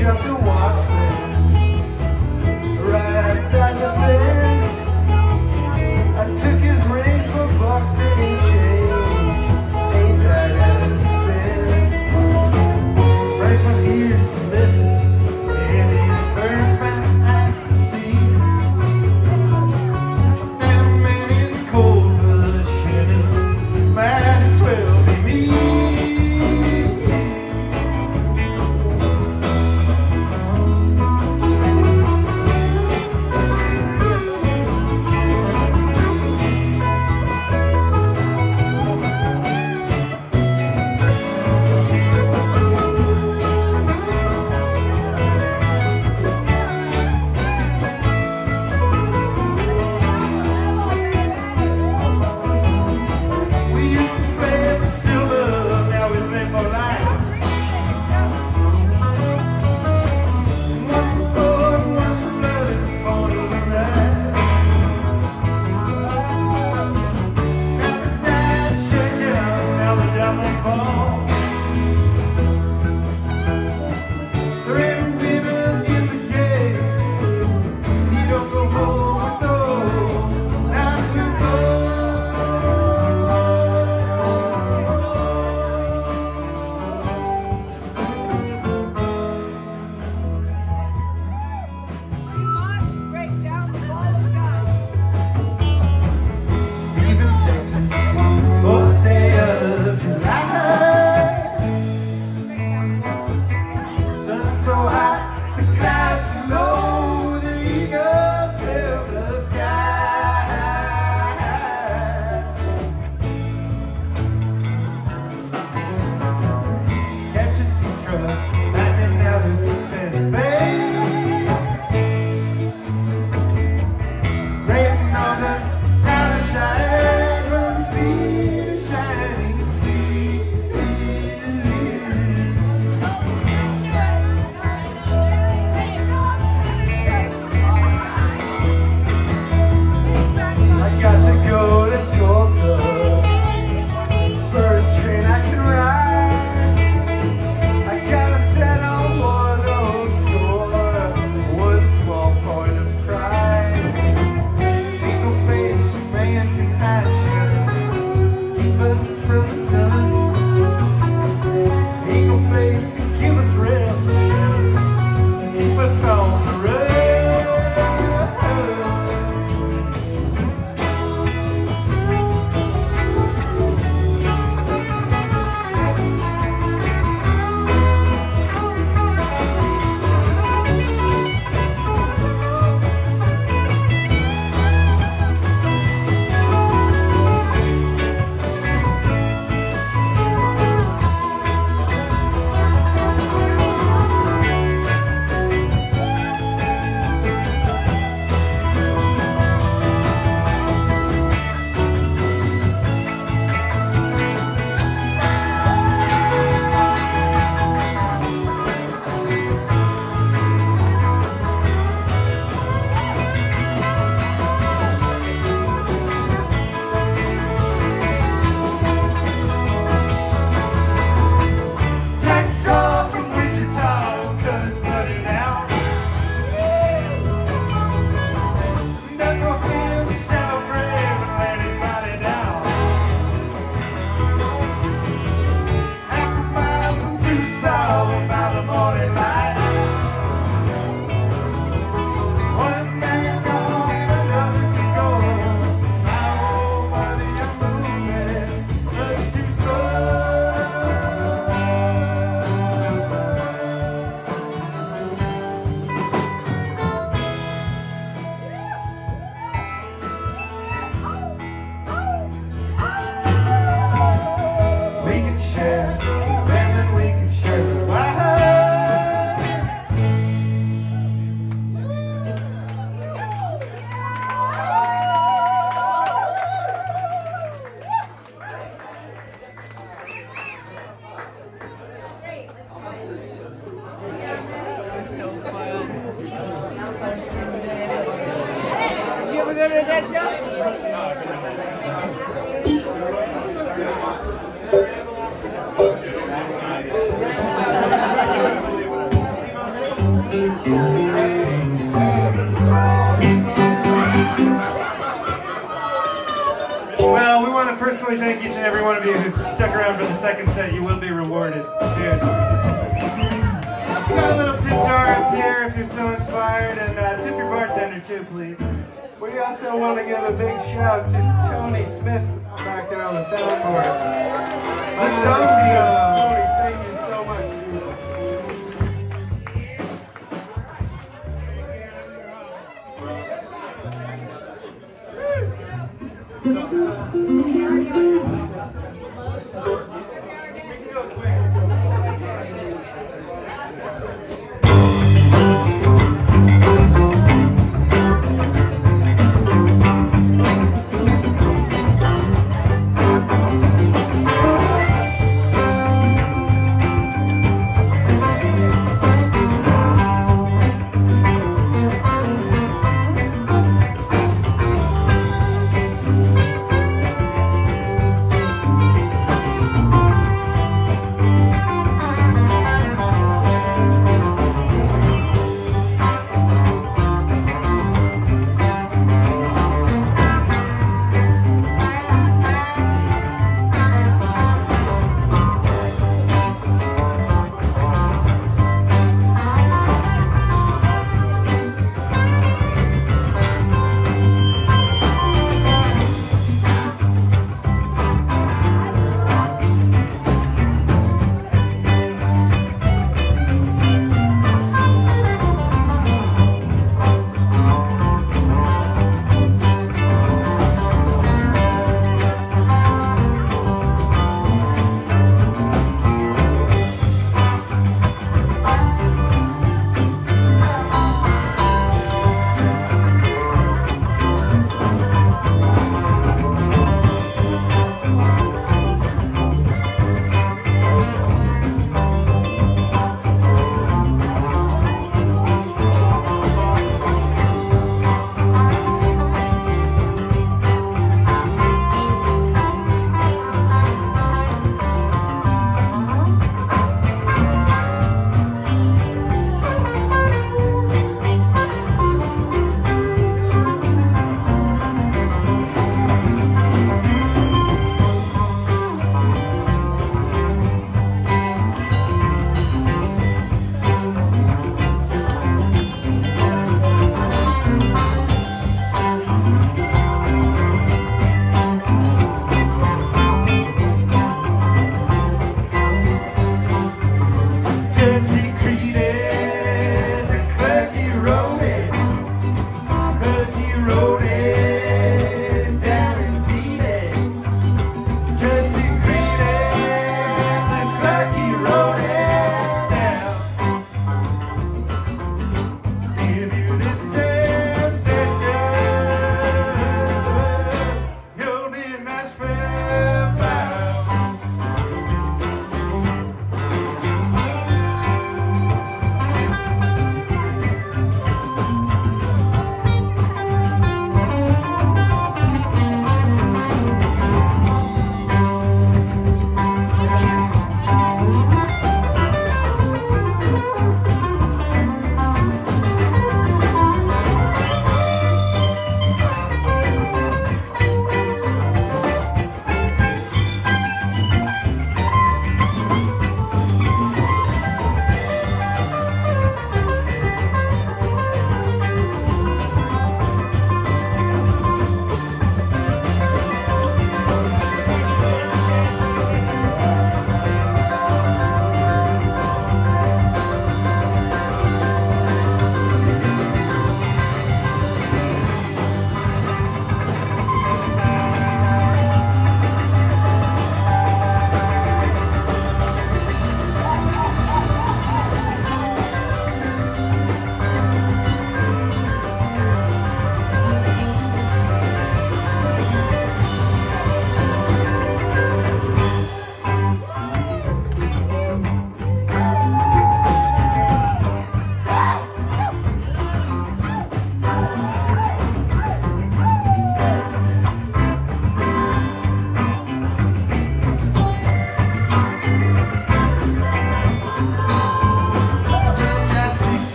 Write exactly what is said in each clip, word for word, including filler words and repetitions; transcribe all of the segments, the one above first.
jumped and watched me right outside the fence. I took his rings for bucks and change. Ain't that a sin? Breaks my ears to listen, and it burns my eyes to see. Damn man in the cold blood shining, might as well be me. Well, we want to personally thank each and every one of you who stuck around for the second set. You will be rewarded. Cheers. We got a little tip jar up here if you're so inspired, and uh, tip your bartender too, please. We also want to give a big shout to Tony Smith back there on the soundboard. The Tony, Tony, thank you so much.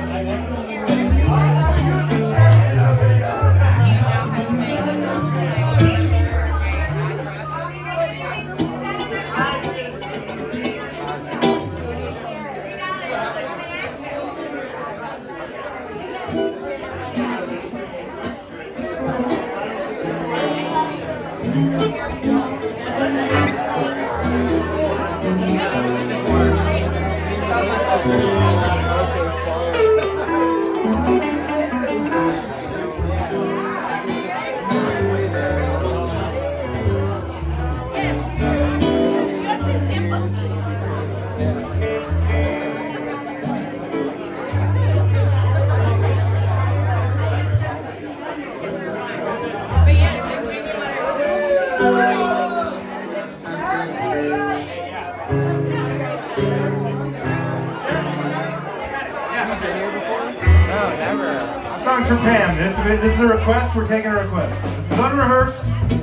Songs from Pam. It's, this is a request. We're taking a request. This is unrehearsed.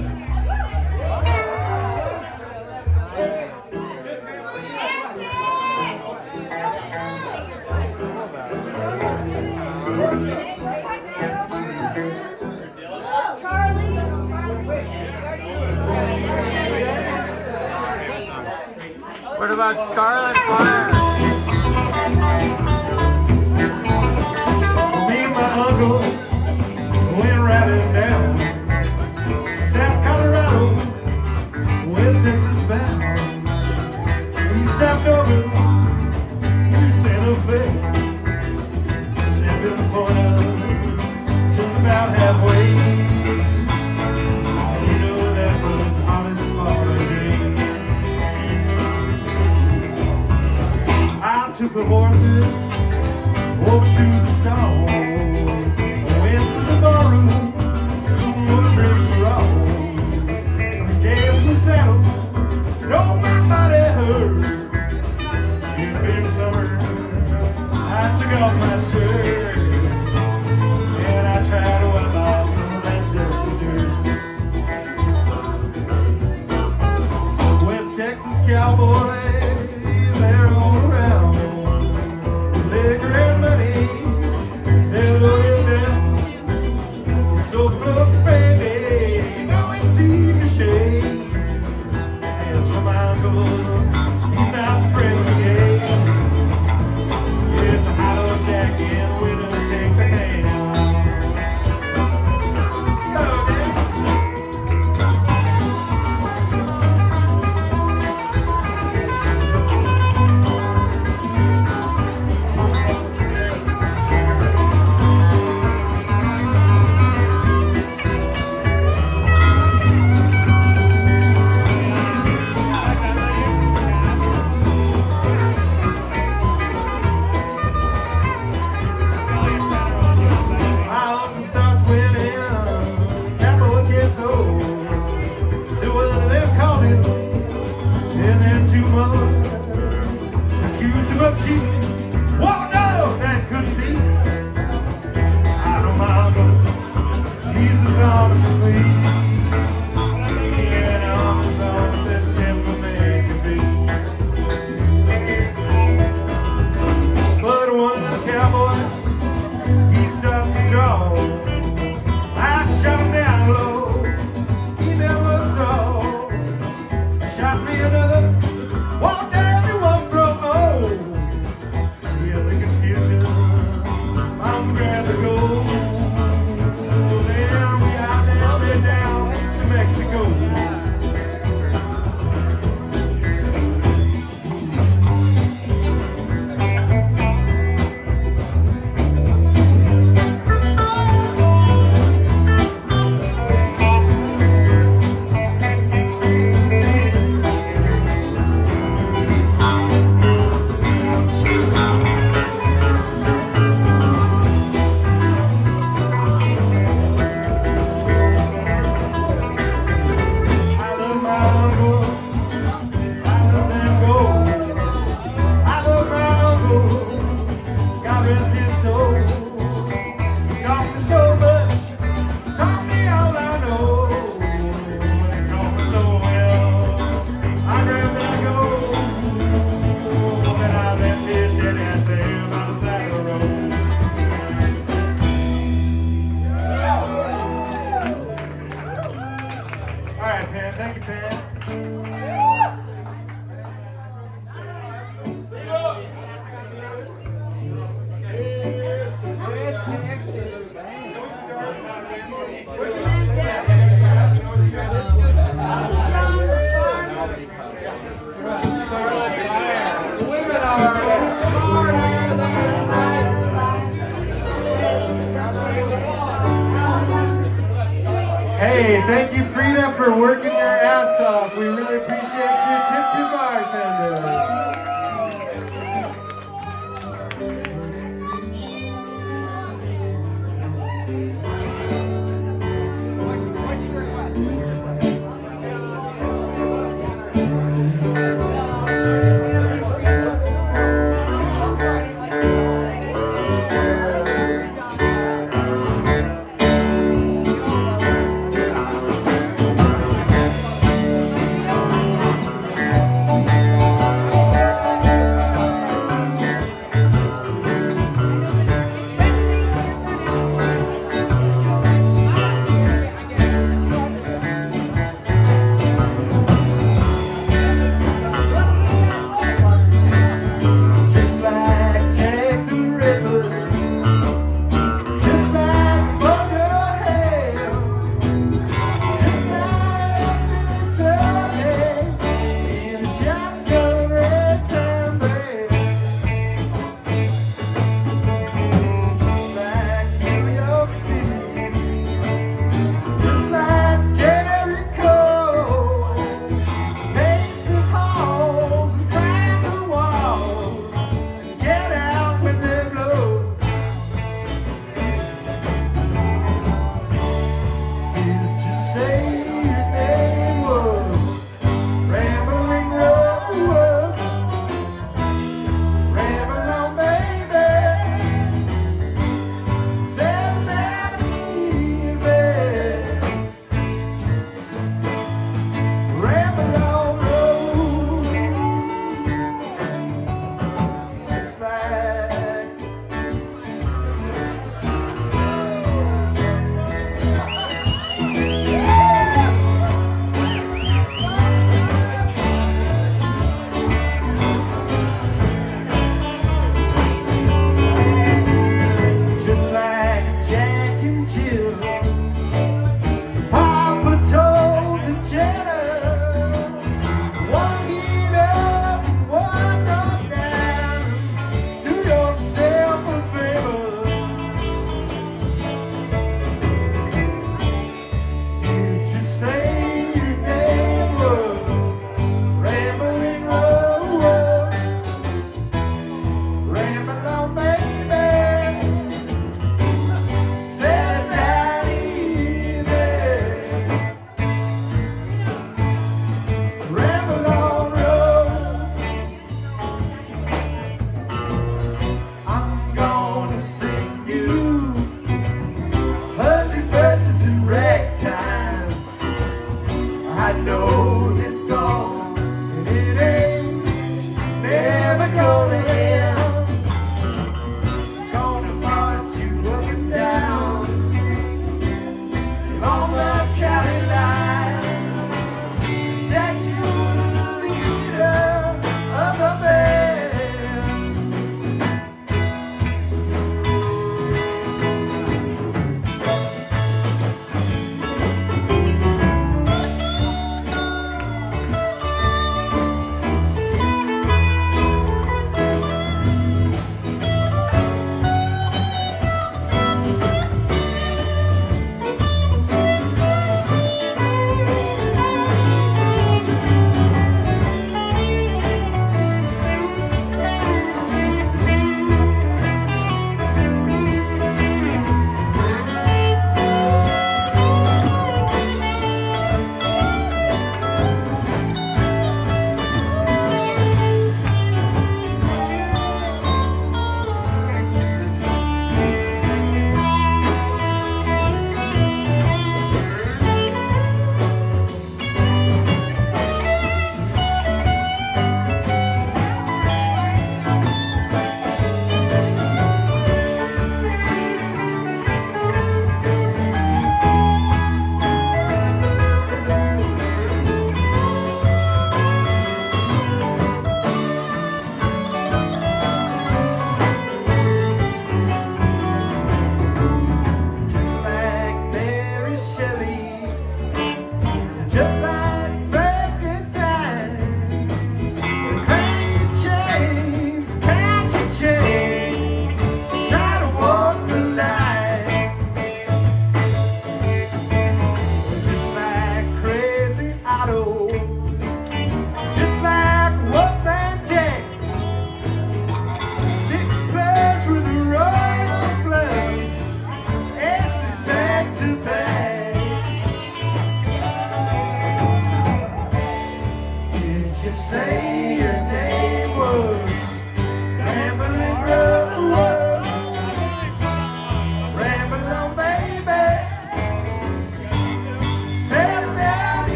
What about Scarlet Fire? Uncle went riding down South Colorado, West Texas bound. We stopped over through Santa Fe, then to the point of just about halfway. You know that was the hottest spot of the day. I took the horses over to the stall. Saddle, no, my body hurt. It been summer, I took off my shirt and I tried to wipe off some of that dusty dirt. West Texas cowboys, they're all around. Liquor and money, they're Hey, thank you, Frida, for working your ass off. We really appreciate you. Tip your bartender.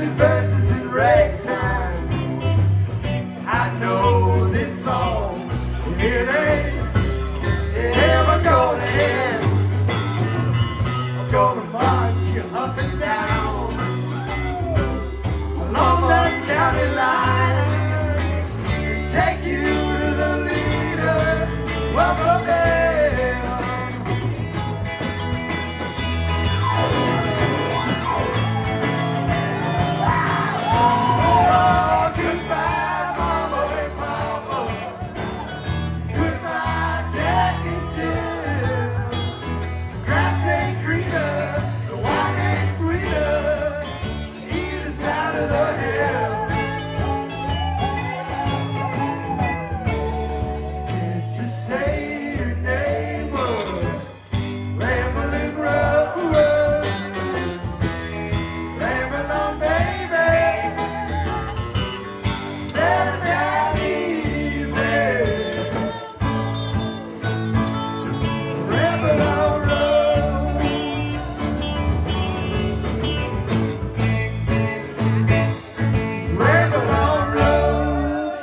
singing verses in ragtime. I know this song, and it ain't ever gonna end. I'm gonna march you up and down along that county line, and take you to the leader of the band. Oh, goodbye, Mama and Papa. Goodbye, Jack and Jill. The grass ain't greener, the wine ain't sweeter, either side of the hill. Did you say your name was Ramblin' Rose? Ramble on, baby. Settle down easy. Ramble on, Rose. Ramble on, Rose.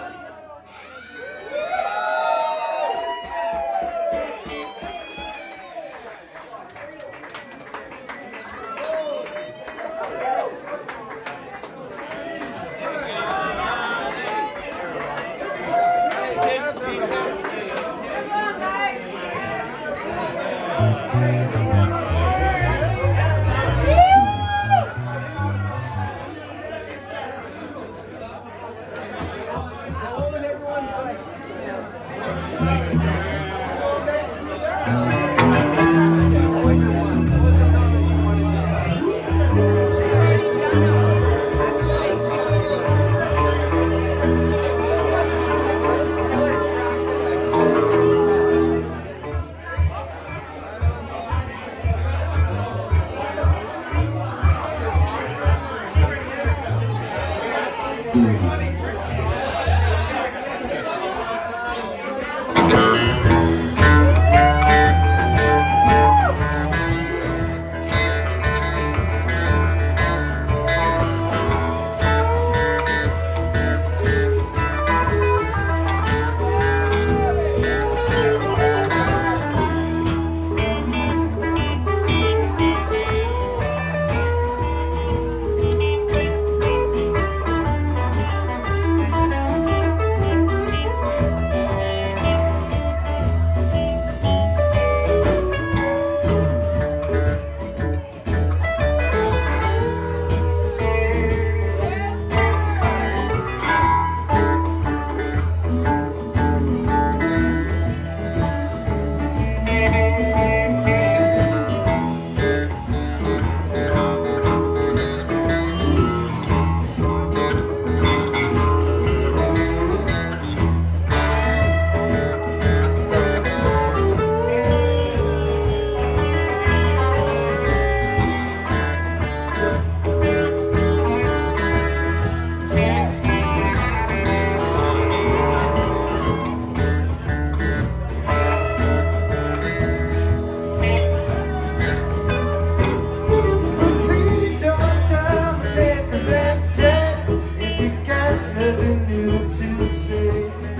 Please don't terminate the rap chat if you got nothing new to say.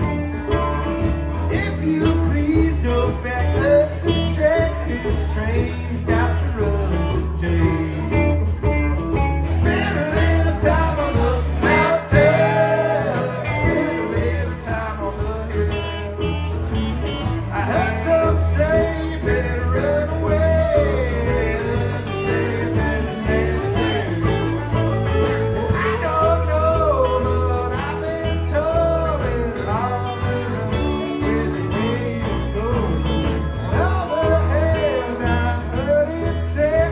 If you please don't back up the track, this train's got to run today. Spend a little time on the mountain, spend a little time on the hill. I heard some say you better run away, others say you better stand still. Well, I don't know, but I've been told it's hard to run with the way you go. On the other hand, I've heard it said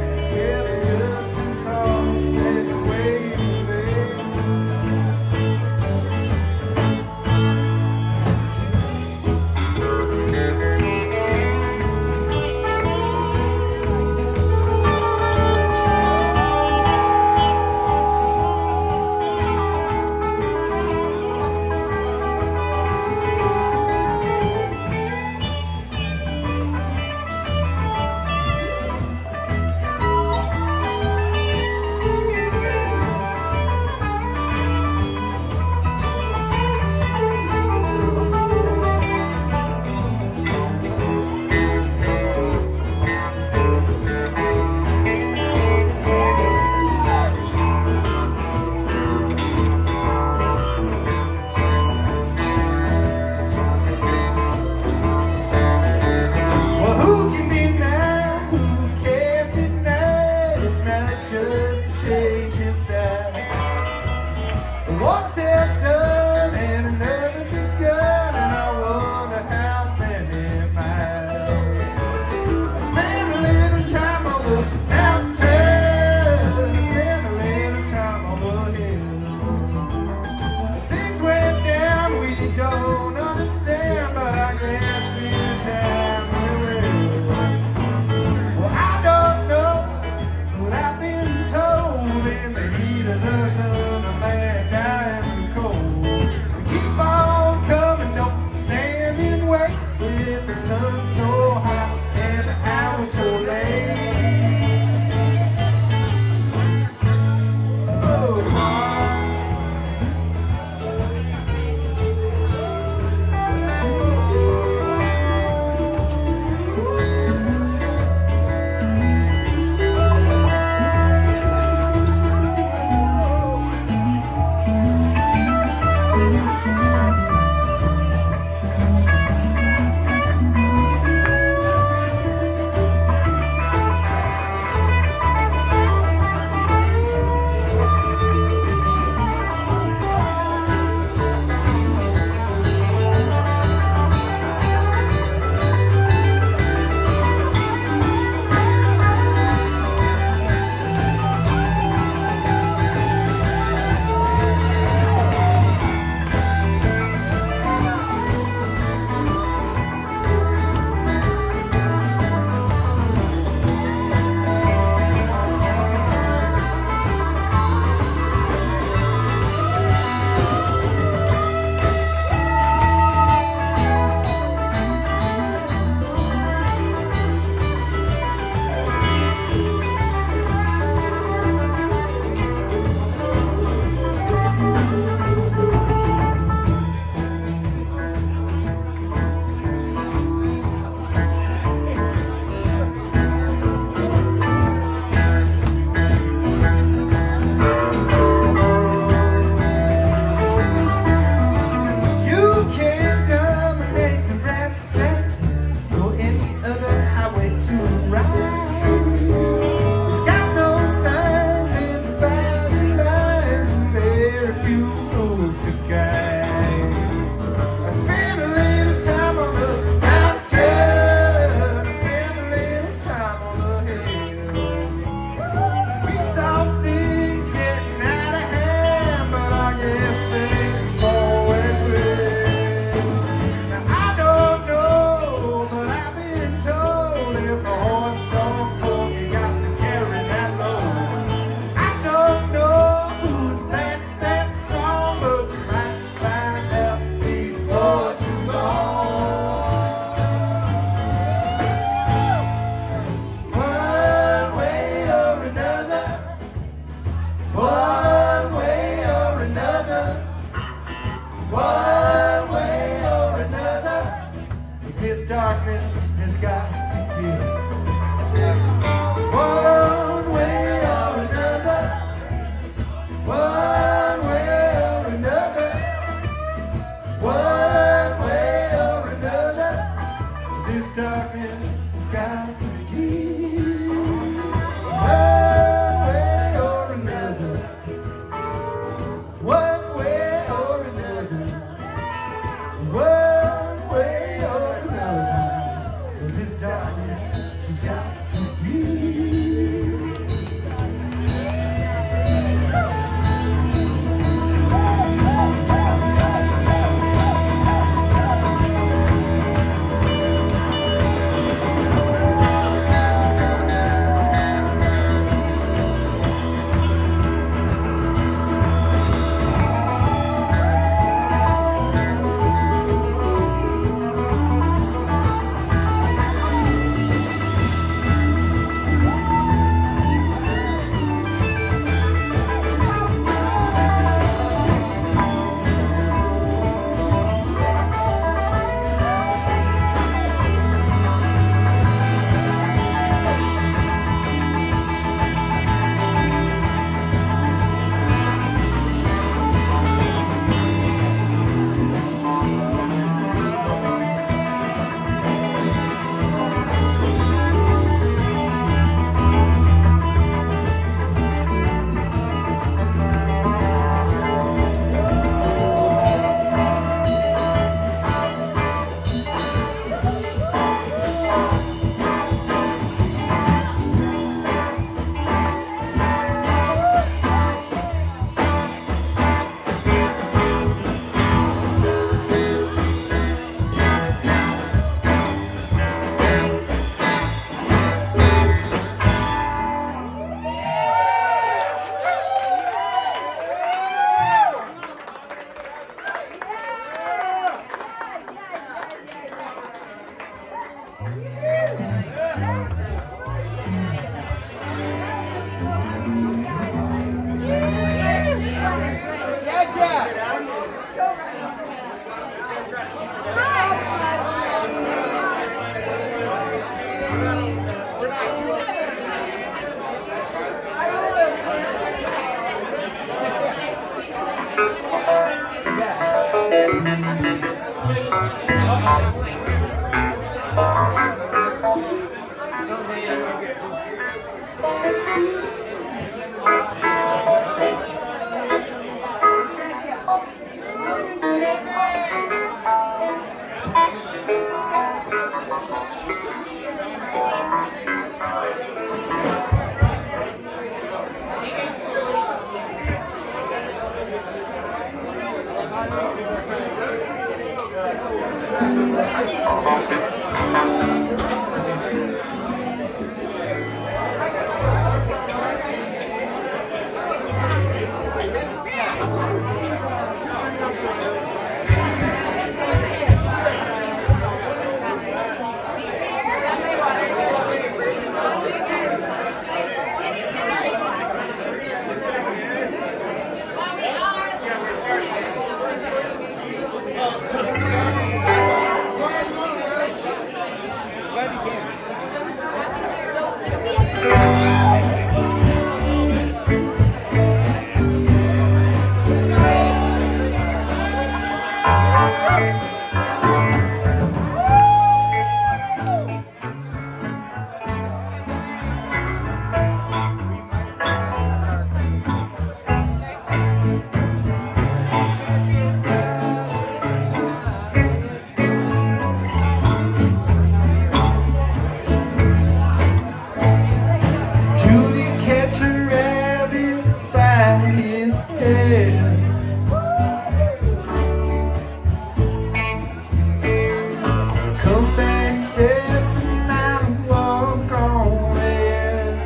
Come back, step, and I walk on it.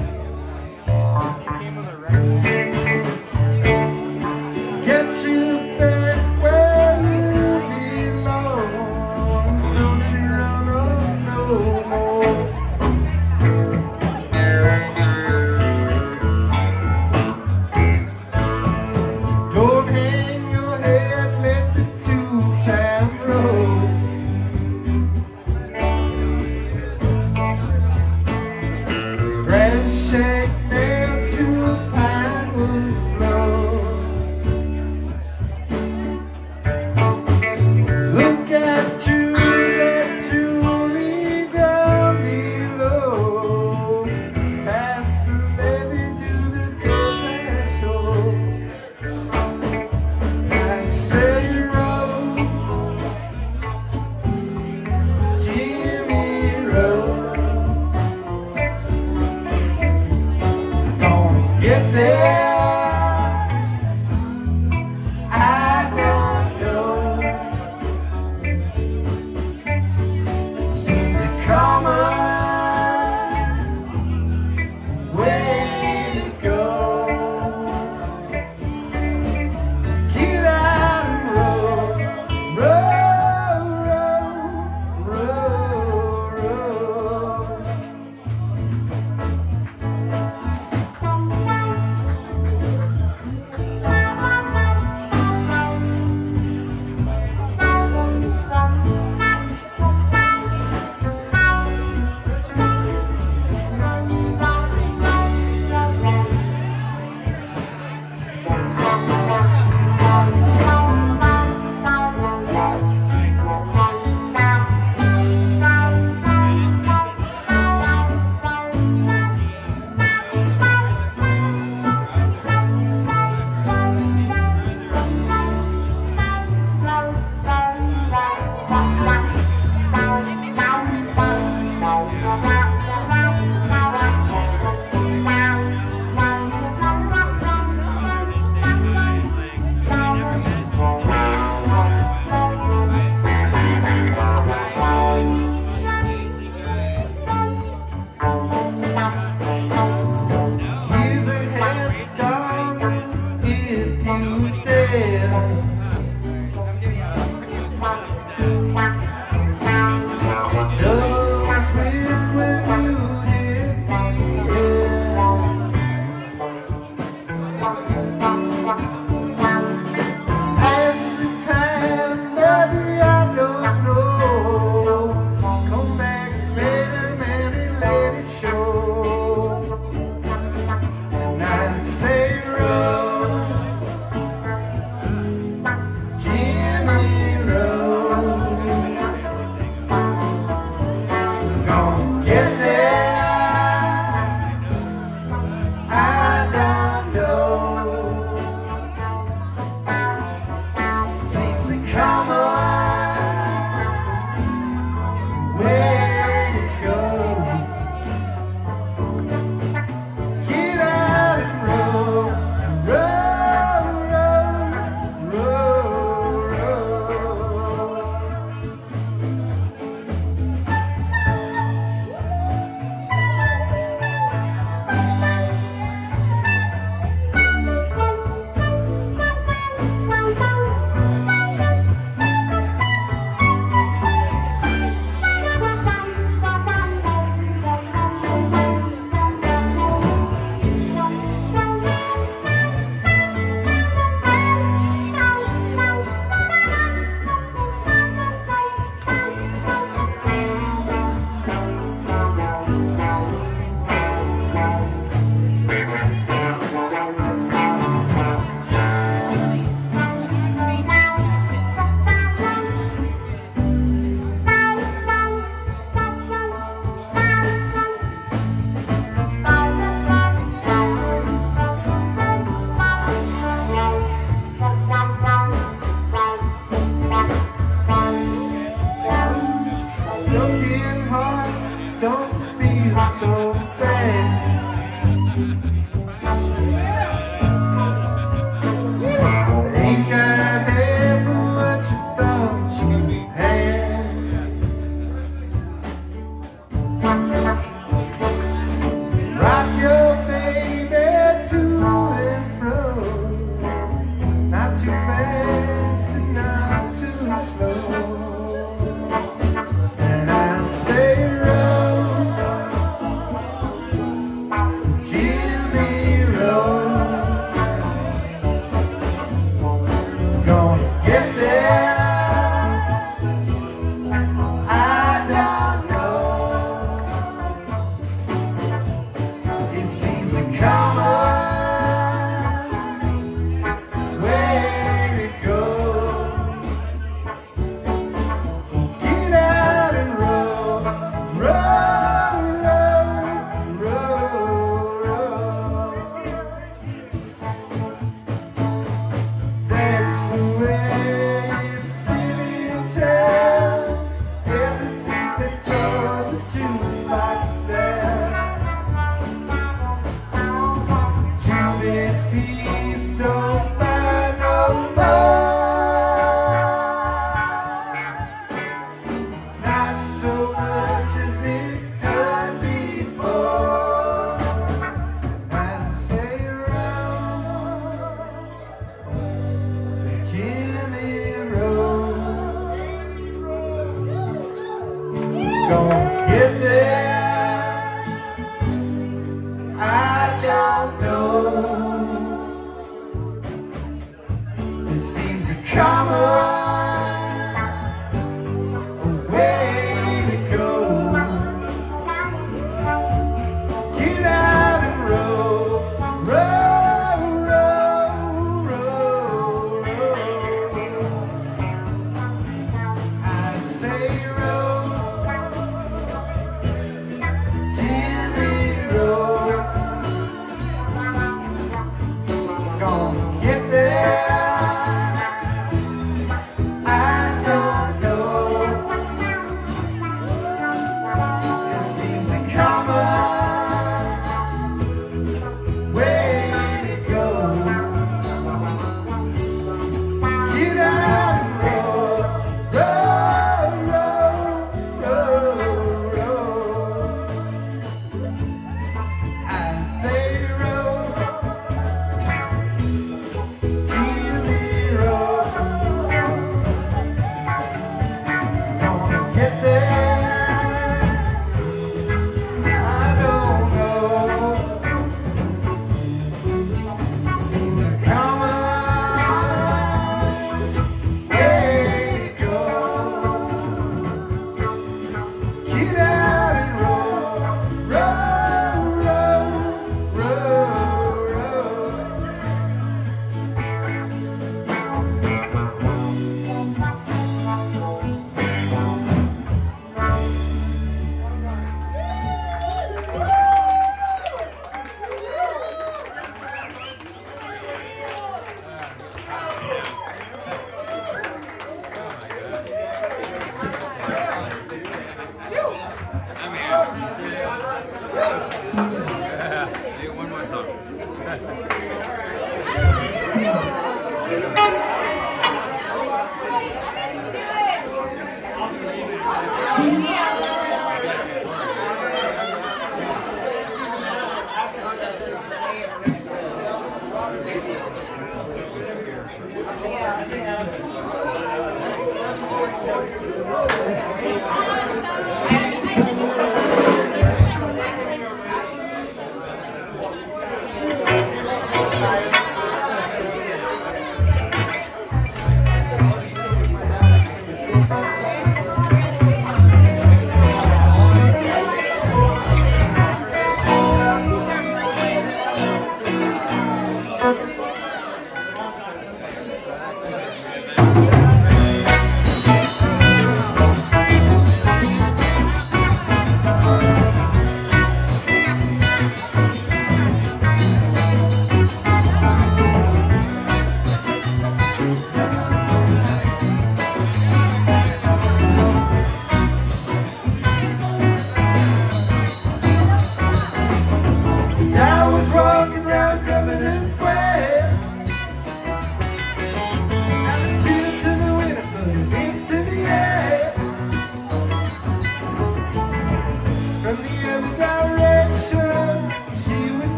Get you back where you belong. Don't you run on no more. Don't hang your head, let the two-time roll. Grass shack nailed to a pine wood floor. Look at Julie, Julie down below. Past the levee to the Compasso. I say road, Jimmy Road.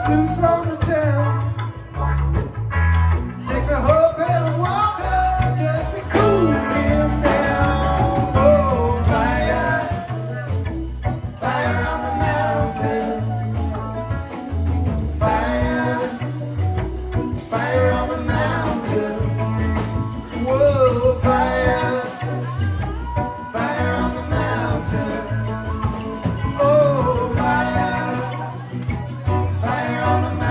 loose on the town. Takes a whole pail of water just to cool him down. Oh, fire, fire on the mountain. Fire, fire on the mountain. Whoa, fire, fire on the mountain. Oh, fire, fire on the mountain.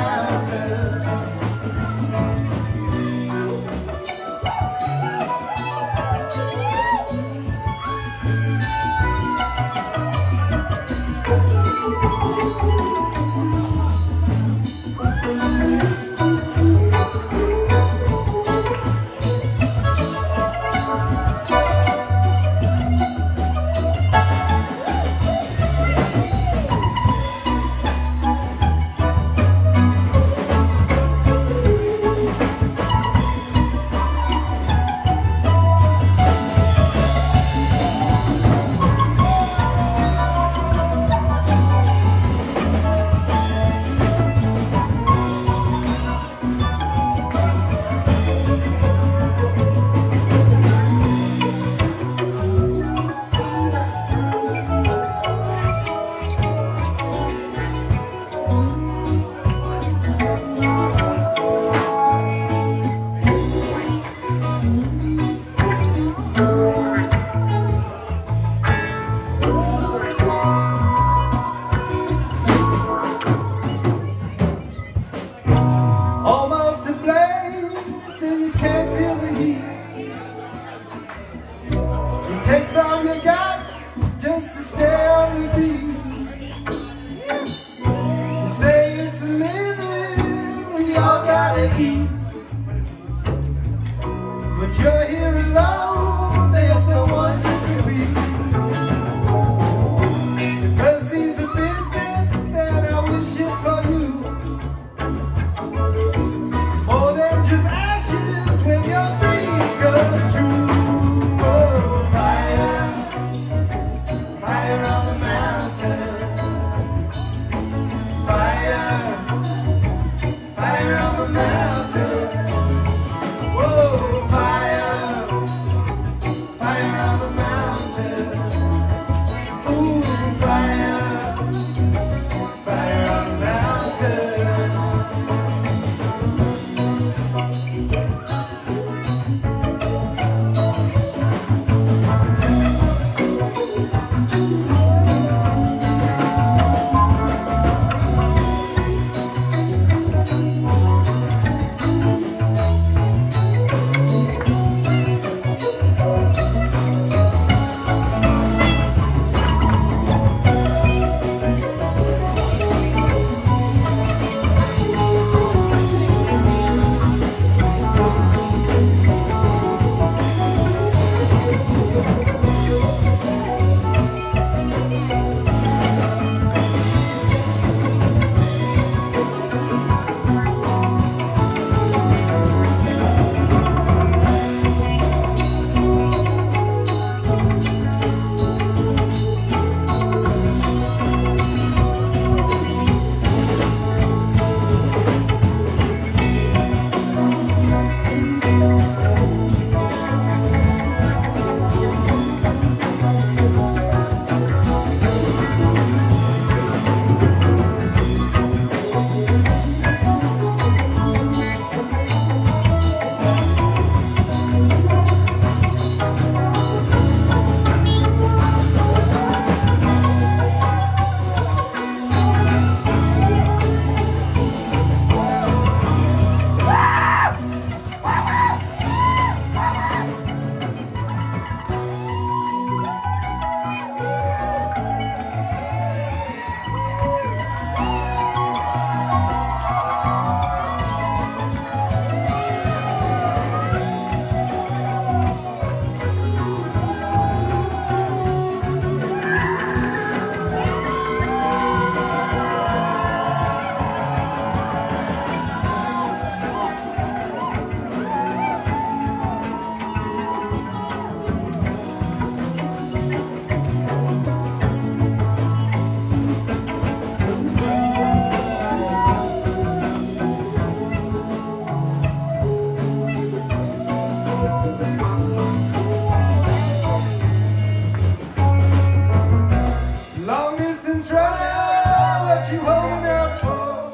that you holding out for.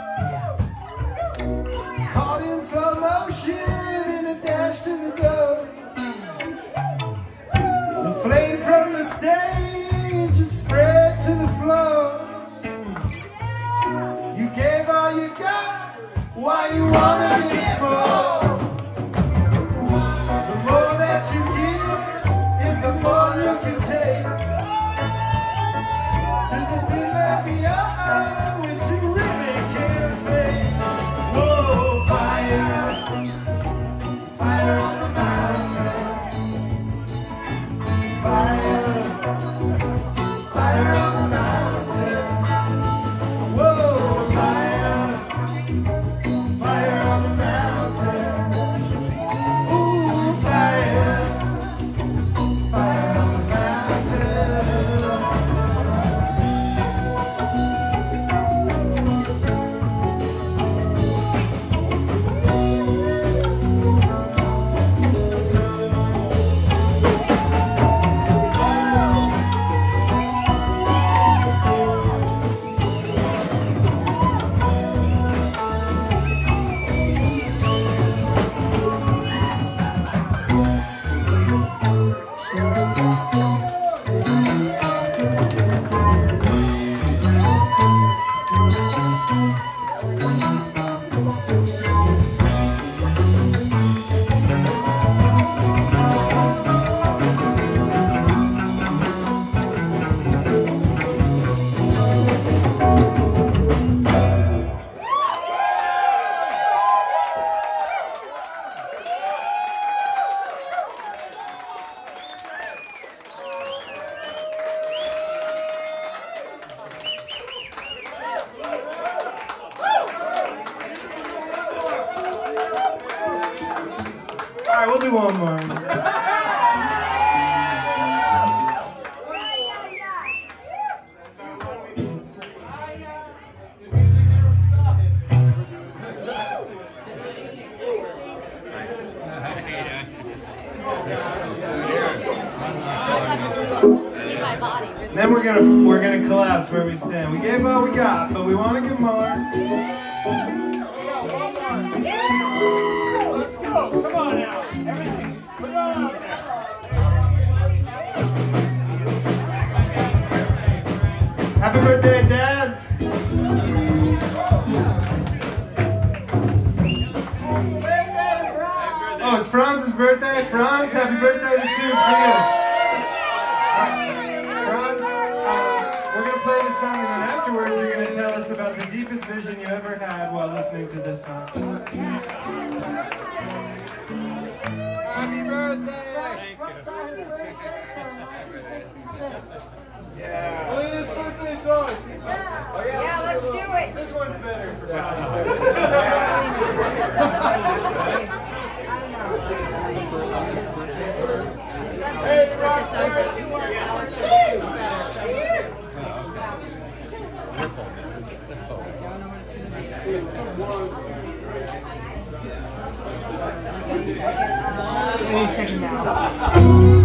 Caught in slow motion in a dash to the door. The flame from the stage just spread to the floor. You gave all you got, why you wanna get more? The more that you give is the more you can take. To the thing that beyond which you really can't fake. Whoa, fire, fire on the mountain. Fire, fire on the mountain. Whoa, fire, fire on the mountain. Ooh, fire, fire on the mountain. All right, we'll do one more. Then we're gonna we're gonna collapse where we stand. We gave all we got, but we want to give more. Let's go! Come on now! Everything! Put it on out there! Happy birthday, Dad! Oh, it's Franz's birthday. Franz, happy birthday. This tune's for you. Franz, uh, we're going to play this song, and then afterwards you're going to tell us about the deepest vision you ever had while listening to this song. Happy birthday! Yeah. Play this birthday song. Yeah. Oh, yeah, yeah, let's do it. This one's better for Franz. I don't know. Hey, Rock, you said ours is better. I don't know what it's going to be. Any second now.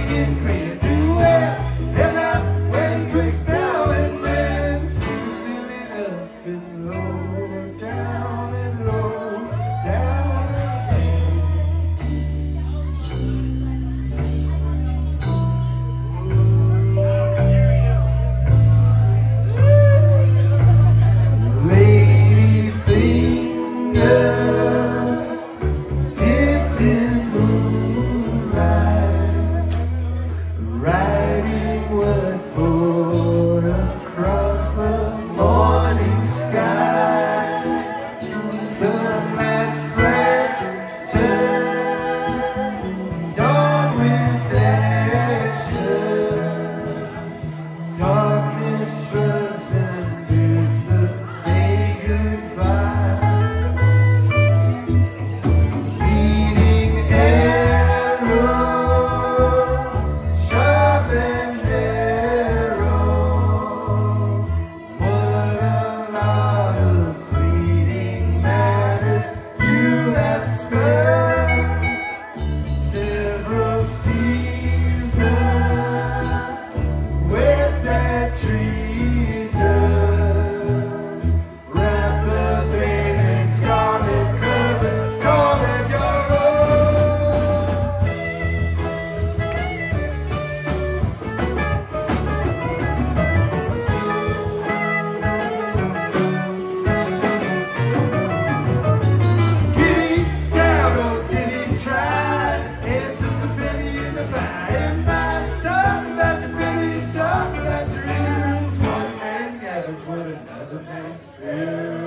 it clear to wear. And I'm wearing tricks now and then, smoothing it up and low, down and low, down again. Lady finger dipped in moonlight, writing word for across the morning sky. Sunlight splatter, dawn with action. Darkness shrugs and bids the day goodbye. Speeding arrow, sharp and narrow. What a lot of fleeting matters you have spent. Several seasons with their treasons. Wrap the pain in scarlet covers, call it your own. Did he doubt or did he try? Answers the penny in the pie. Am I talking about your pennies, talking about your ears? One man gathers what another man spills.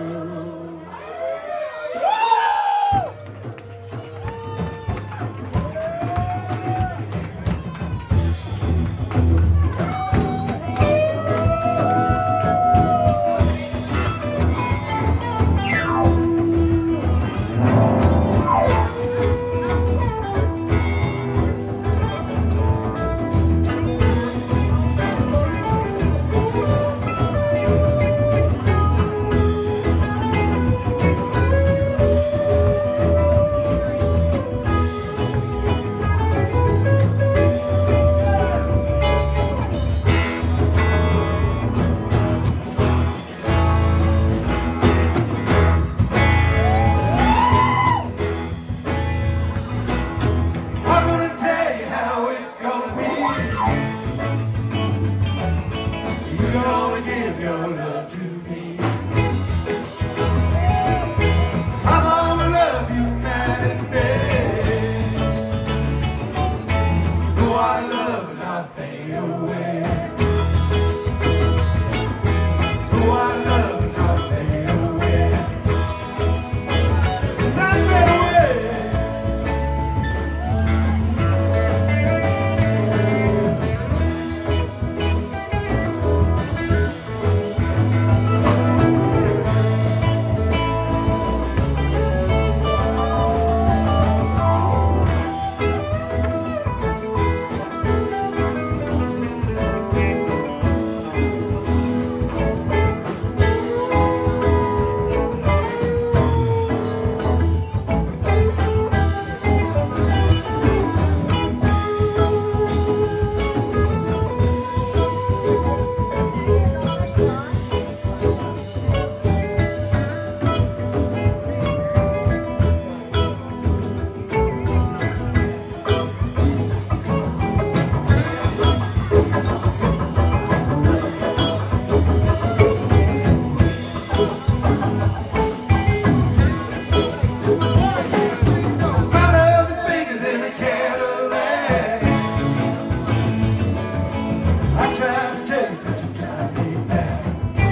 I'm gonna tell you how it's gonna be. You're gonna give your love to me. I'm gonna love you night and day. Though our love will not fade away. Though our love will not fade away. Not fade away. My love is bigger than a Cadillac. I tried to tell you, but you drive me back.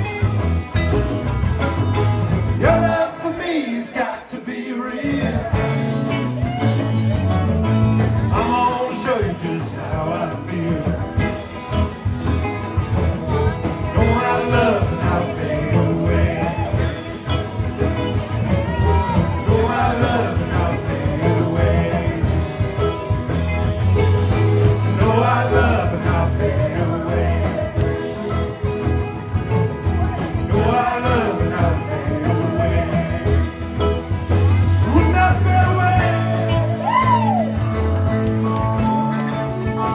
Your love for me's got to be real. I'm gonna show you just how I feel. Know I love and I'll fade away. Know I love and I'll fade away. Know I love and I'll fade away. Know I love and I'll fade away. Would not fade away.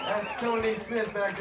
That's Tony Smith back there.